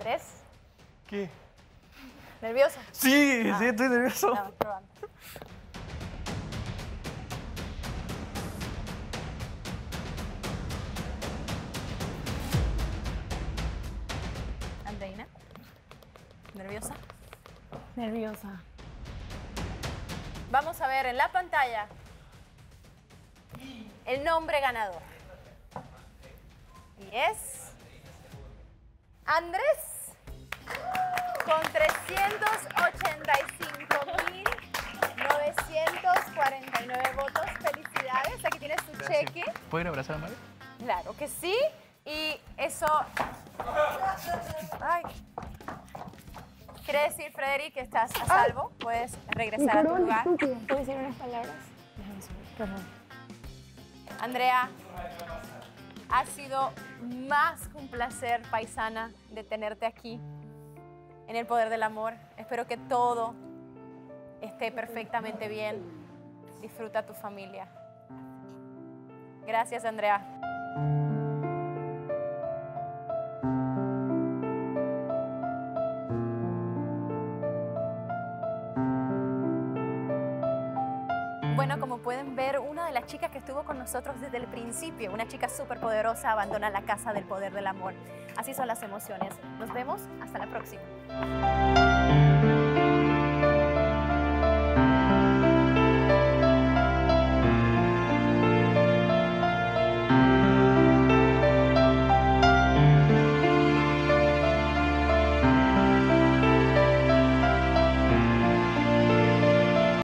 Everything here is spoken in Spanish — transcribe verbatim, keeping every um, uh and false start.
Andrés. ¿Qué? ¿Nervioso? Sí, Ah. sí, estoy nervioso. Estamos probando. Andreina, ¿nerviosa? Nerviosa. Vamos a ver en la pantalla el nombre ganador. Y es Andrés, con trescientos ochenta y cinco mil novecientos cuarenta y nueve votos. Felicidades, aquí tienes tu Gracias. cheque. ¿Puedo ir a abrazar a Mario? Claro que sí. Y eso... Ay. Quiere decir, Frederick, que estás a salvo. Puedes regresar a tu lugar. ¿Puedo decir unas palabras? Déjame subir, perdón. Andrea, ha sido más que un placer, paisana, de tenerte aquí en El Poder del Amor. Espero que todo esté perfectamente bien. Disfruta a tu familia. Gracias, Andrea. Bueno, como pueden ver, una de las chicas que estuvo con nosotros desde el principio, una chica súper poderosa, abandona la casa del poder del amor. Así son las emociones. Nos vemos hasta la próxima.